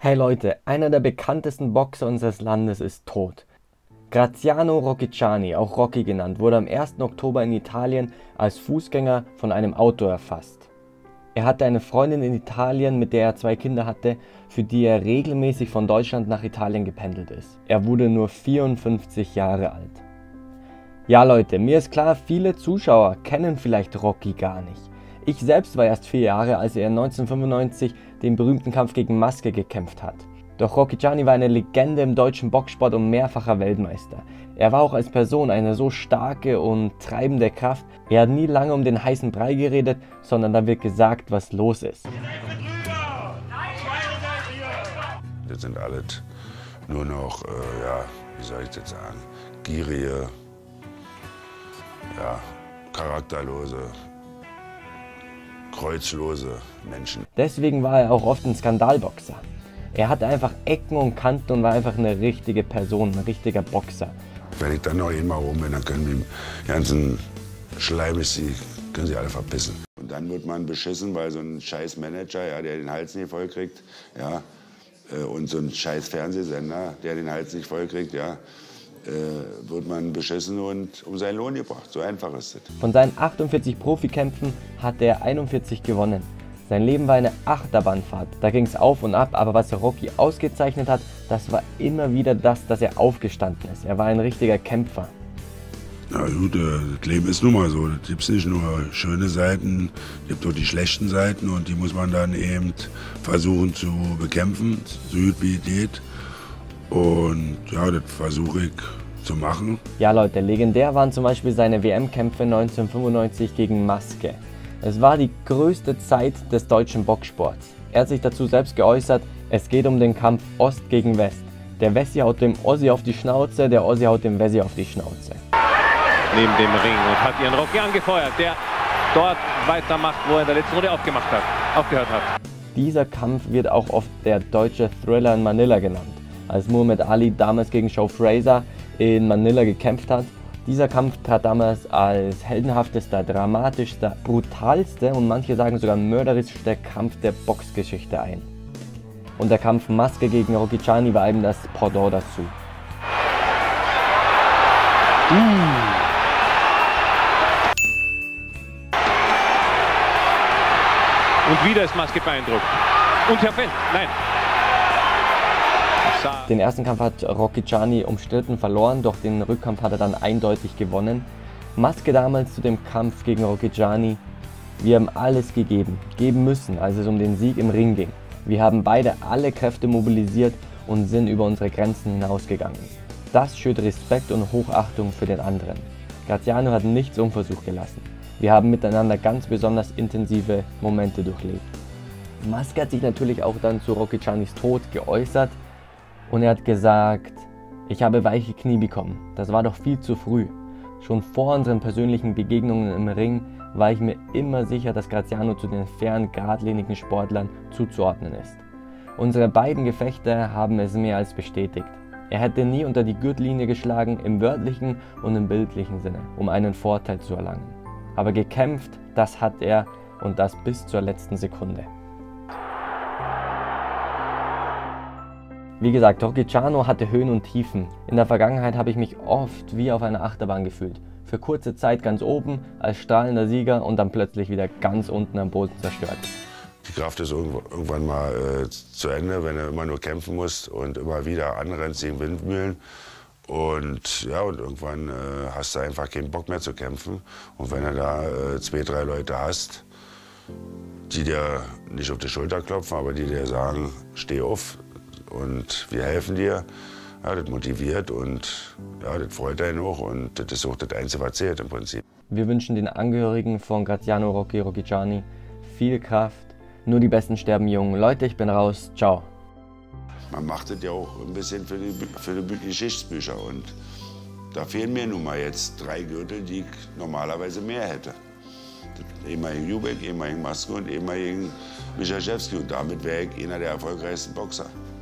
Hey Leute, einer der bekanntesten Boxer unseres Landes ist tot. Graziano Rocchigiani, auch Rocky genannt, wurde am 1. Oktober in Italien als Fußgänger von einem Auto erfasst. Er hatte eine Freundin in Italien, mit der er 2 Kinder hatte, für die er regelmäßig von Deutschland nach Italien gependelt ist. Er wurde nur 54 Jahre alt. Ja Leute, mir ist klar, viele Zuschauer kennen vielleicht Rocky gar nicht. Ich selbst war erst 4 Jahre, als er 1995 den berühmten Kampf gegen Maske gekämpft hat. Doch Rocchigiani war eine Legende im deutschen Boxsport und mehrfacher Weltmeister. Er war auch als Person eine so starke und treibende Kraft. Er hat nie lange um den heißen Brei geredet, sondern da wird gesagt, was los ist. Das sind alles nur noch, wie soll ich das sagen, gierige, charakterlose, kreuzlose Menschen. Deswegen war er auch oft ein Skandalboxer. Er hatte einfach Ecken und Kanten und war einfach eine richtige Person, ein richtiger Boxer. Wenn ich dann noch einmal rum bin, dann können die ganzen Schleimis, können sie alle verpissen. Und dann wird man beschissen, weil so ein scheiß Manager, der den Hals nicht voll kriegt, und so ein scheiß Fernsehsender, der den Hals nicht voll kriegt, wird man beschissen und um seinen Lohn gebracht. So einfach ist es. Von seinen 48 Profikämpfen hatte er 41 gewonnen. Sein Leben war eine Achterbahnfahrt, da ging es auf und ab, aber was Rocky ausgezeichnet hat, das war immer wieder das, dass er aufgestanden ist. Er war ein richtiger Kämpfer. Na gut, das Leben ist nun mal so. Es gibt nicht nur schöne Seiten, es gibt auch die schlechten Seiten und die muss man dann eben versuchen zu bekämpfen, so gut wie es geht. Und ja, das versuche ich zu machen. Ja Leute, legendär waren zum Beispiel seine WM-Kämpfe 1995 gegen Maske. Es war die größte Zeit des deutschen Boxsports. Er hat sich dazu selbst geäußert, es geht um den Kampf Ost gegen West. Der Wessi haut dem Ossi auf die Schnauze, der Ossi haut dem Wessi auf die Schnauze. Neben dem Ring und hat ihren Rocky angefeuert, der dort weitermacht, wo er in der letzten Runde aufgehört hat. Dieser Kampf wird auch oft der deutsche Thriller in Manila genannt. Als Muhammad Ali damals gegen Joe Frazier in Manila gekämpft hat. Dieser Kampf trat damals als heldenhaftester, dramatischster, brutalste und manche sagen sogar mörderischster Kampf der Boxgeschichte ein. Und der Kampf Maske gegen Rocchigiani war eben das Pendant dazu. Und wieder ist Maske beeindruckt. Und Herr Fendt, nein. Den ersten Kampf hat Rocchigiani umstritten verloren, doch den Rückkampf hat er dann eindeutig gewonnen. Maske damals zu dem Kampf gegen Rocchigiani: Wir haben alles gegeben, geben müssen, als es um den Sieg im Ring ging. Wir haben beide alle Kräfte mobilisiert und sind über unsere Grenzen hinausgegangen. Das schürt Respekt und Hochachtung für den anderen. Graziano hat nichts unversucht gelassen. Wir haben miteinander ganz besonders intensive Momente durchlebt. Maske hat sich natürlich auch dann zu Rocchigianis Tod geäußert. Und er hat gesagt, ich habe weiche Knie bekommen. Das war doch viel zu früh. Schon vor unseren persönlichen Begegnungen im Ring war ich mir immer sicher, dass Graziano zu den fairen, geradlinigen Sportlern zuzuordnen ist. Unsere beiden Gefechte haben es mehr als bestätigt. Er hätte nie unter die Gürtellinie geschlagen, im wörtlichen und im bildlichen Sinne, um einen Vorteil zu erlangen. Aber gekämpft, das hat er, und das bis zur letzten Sekunde. Wie gesagt, Rocchigiani hatte Höhen und Tiefen. In der Vergangenheit habe ich mich oft wie auf einer Achterbahn gefühlt. Für kurze Zeit ganz oben als strahlender Sieger und dann plötzlich wieder ganz unten am Boden zerstört. Die Kraft ist irgendwann mal zu Ende, wenn du immer nur kämpfen musst und immer wieder anrennst gegen Windmühlen. Und irgendwann hast du einfach keinen Bock mehr zu kämpfen. Und wenn du da 2, 3 Leute hast, die dir nicht auf die Schulter klopfen, aber die dir sagen, steh auf, und wir helfen dir, das motiviert und das freut einen auch und das ist auch das Einzige, was zählt im Prinzip. Wir wünschen den Angehörigen von Graziano Rocchigiani viel Kraft. Nur die Besten sterben jung. Leute, ich bin raus. Ciao. Man macht das ja auch ein bisschen für die Geschichtsbücher und da fehlen mir nun mal jetzt 3 Gürtel, die ich normalerweise mehr hätte. Einmal gegen Jubek, einmal gegen Maske und einmal gegen Michaszewski und damit wäre ich einer der erfolgreichsten Boxer.